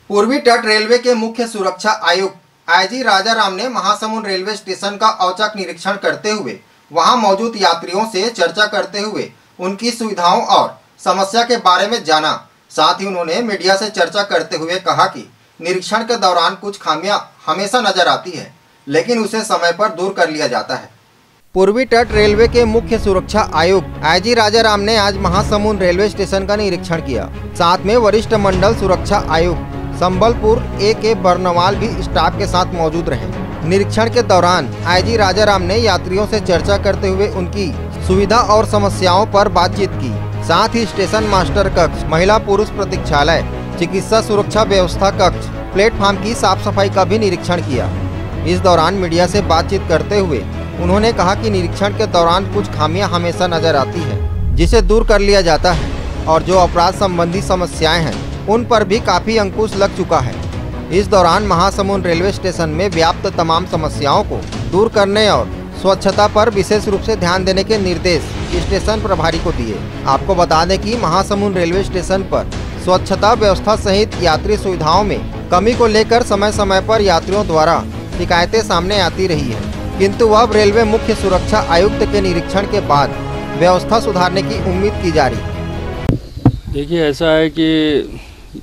पूर्वी तट रेलवे के मुख्य सुरक्षा आयुक्त आईजी राजाराम ने महासमुंद रेलवे स्टेशन का औचक निरीक्षण करते हुए वहां मौजूद यात्रियों से चर्चा करते हुए उनकी सुविधाओं और समस्या के बारे में जाना। साथ ही उन्होंने मीडिया से चर्चा करते हुए कहा कि निरीक्षण के दौरान कुछ खामियां हमेशा नजर आती है, लेकिन उसे समय पर दूर कर लिया जाता है। पूर्वी तट रेलवे के मुख्य सुरक्षा आयुक्त आईजी राजाराम ने आज महासमुंद रेलवे स्टेशन का निरीक्षण किया। साथ में वरिष्ठ मंडल सुरक्षा आयुक्त संबलपुर के बर्नवाल भी स्टाफ के साथ मौजूद रहे। निरीक्षण के दौरान आईजी राजाराम ने यात्रियों से चर्चा करते हुए उनकी सुविधा और समस्याओं पर बातचीत की। साथ ही स्टेशन मास्टर कक्ष, महिला पुरुष प्रतीक्षालय, चिकित्सा सुरक्षा व्यवस्था कक्ष, प्लेटफार्म की साफ सफाई का भी निरीक्षण किया। इस दौरान मीडिया से बातचीत करते हुए उन्होंने कहा कि निरीक्षण के दौरान कुछ खामियां हमेशा नजर आती है, जिसे दूर कर लिया जाता है और जो अपराध संबंधी समस्याएं हैं उन पर भी काफी अंकुश लग चुका है। इस दौरान महासमुंद रेलवे स्टेशन में व्याप्त तमाम समस्याओं को दूर करने और स्वच्छता पर विशेष रूप से ध्यान देने के निर्देश स्टेशन प्रभारी को दिए। आपको बता दें कि महासमुंद रेलवे स्टेशन पर स्वच्छता व्यवस्था सहित यात्री सुविधाओं में कमी को लेकर समय समय पर यात्रियों द्वारा शिकायतें सामने आती रही है, किंतु अब रेलवे मुख्य सुरक्षा आयुक्त के निरीक्षण के बाद व्यवस्था सुधारने की उम्मीद की जा रही। देखिए, ऐसा है कि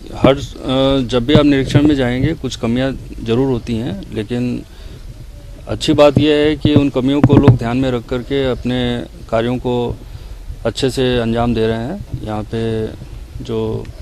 जब भी आप निरीक्षण में जाएंगे कुछ कमियां ज़रूर होती हैं, लेकिन अच्छी बात यह है कि उन कमियों को लोग ध्यान में रख करके अपने कार्यों को अच्छे से अंजाम दे रहे हैं। यहाँ पे जो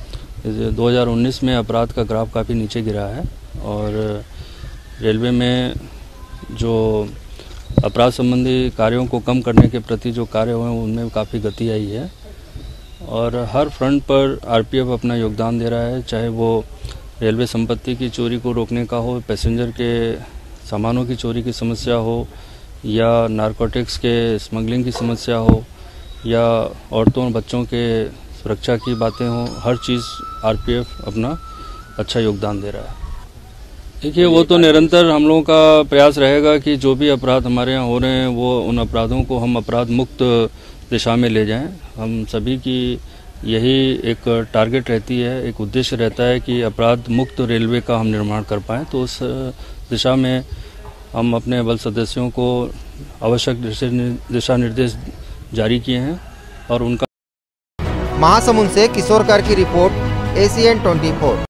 2019 में अपराध का ग्राफ काफ़ी नीचे गिरा है और रेलवे में जो अपराध संबंधी कार्यों को कम करने के प्रति जो कार्य हुए हैं उनमें काफ़ी गति आई है और हर फ्रंट पर आरपीएफ अपना योगदान दे रहा है, चाहे वो रेलवे संपत्ति की चोरी को रोकने का हो, पैसेंजर के सामानों की चोरी की समस्या हो या नारकोटिक्स के स्मगलिंग की समस्या हो या औरतों और बच्चों के सुरक्षा की बातें हो। हर चीज़ आरपीएफ अपना अच्छा योगदान दे रहा है। देखिए, वो तो निरंतर हम लोगों का प्रयास रहेगा कि जो भी अपराध हमारे यहाँ हो रहे हैं वो उन अपराधों को हम अपराध मुक्त दिशा में ले जाएं। हम सभी की यही एक टारगेट रहती है, एक उद्देश्य रहता है कि अपराध मुक्त रेलवे का हम निर्माण कर पाएँ। तो उस दिशा में हम अपने बल सदस्यों को आवश्यक दिशा निर्देश जारी किए हैं और उनका। महासमुंद से किशोर कर की रिपोर्ट, ACN 24।